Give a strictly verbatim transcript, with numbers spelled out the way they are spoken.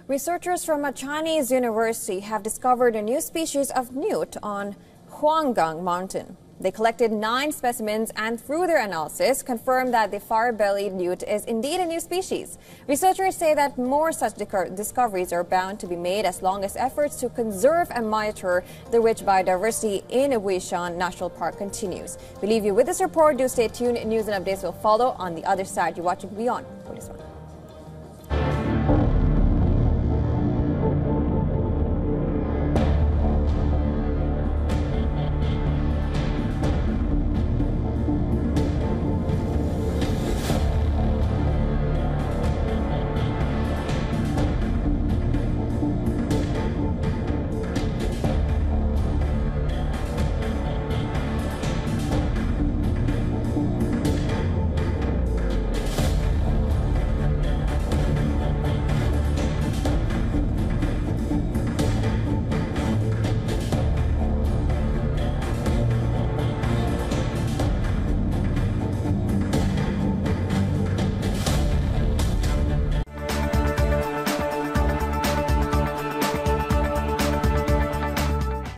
Researchers from a Chinese university have discovered a new species of newt on Huang-gang mountain. They collected nine specimens and through their analysis confirmed that the fire-bellied newt is indeed a new species. Researchers say that more such discoveries are bound to be made as long as efforts to conserve and monitor the rich biodiversity in WION National Park continues. We leave you with this report. Do stay tuned. News and updates will follow on the other side. You're watching WION for this one.